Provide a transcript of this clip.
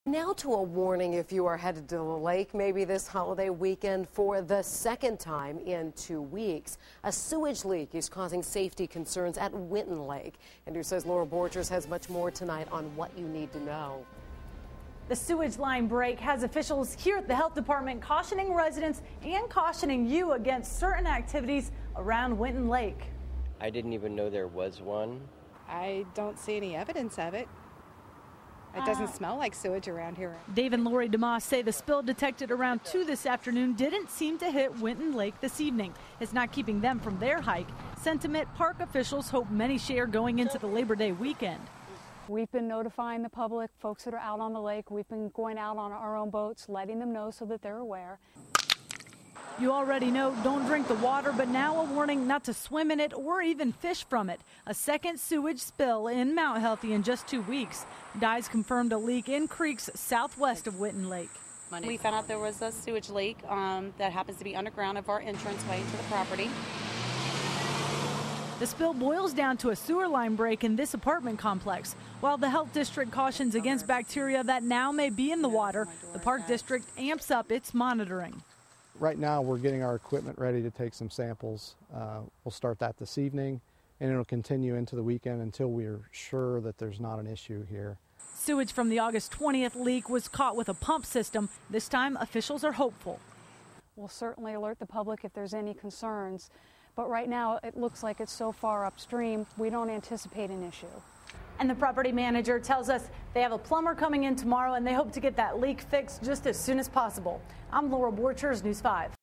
Now to a warning if you are headed to the lake maybe this holiday weekend for the second time in 2 weeks. A sewage leak is causing safety concerns at Winton Lake. Andrew says Laura Borchers has much more tonight on what you need to know. The sewage line break has officials here at the health department cautioning residents and cautioning you against certain activities around Winton Lake. I didn't even know there was one. I don't see any evidence of it. It doesn't smell like sewage around here. Dave and Lori DeMoss say the spill detected around 2 this afternoon didn't seem to hit Winton Lake this evening. It's not keeping them from their hike. Sentiment park officials hope many share going into the Labor Day weekend. We've been notifying the public, folks that are out on the lake. We've been going out on our own boats, letting them know so that they're aware. You already know don't drink the water, but now a warning not to swim in it or even fish from it. A second sewage spill in Mount Healthy in just 2 weeks. Dyes confirmed a leak in creeks southwest of Winton Lake. We found out there was a sewage leak that happens to be underground of our entranceway to the property. The spill boils down to a sewer line break in this apartment complex. While the health district cautions against bacteria that now may be in the water, the park district amps up its monitoring. Right now, we're getting our equipment ready to take some samples. We'll start that this evening, and it'll continue into the weekend until we're sure that there's not an issue here. Sewage from the August 20th leak was caught with a pump system. This time, officials are hopeful. We'll certainly alert the public if there's any concerns, but right now it looks like it's so far upstream, we don't anticipate an issue. And the property manager tells us they have a plumber coming in tomorrow and they hope to get that leak fixed just as soon as possible. I'm Laura Borchers, News 5.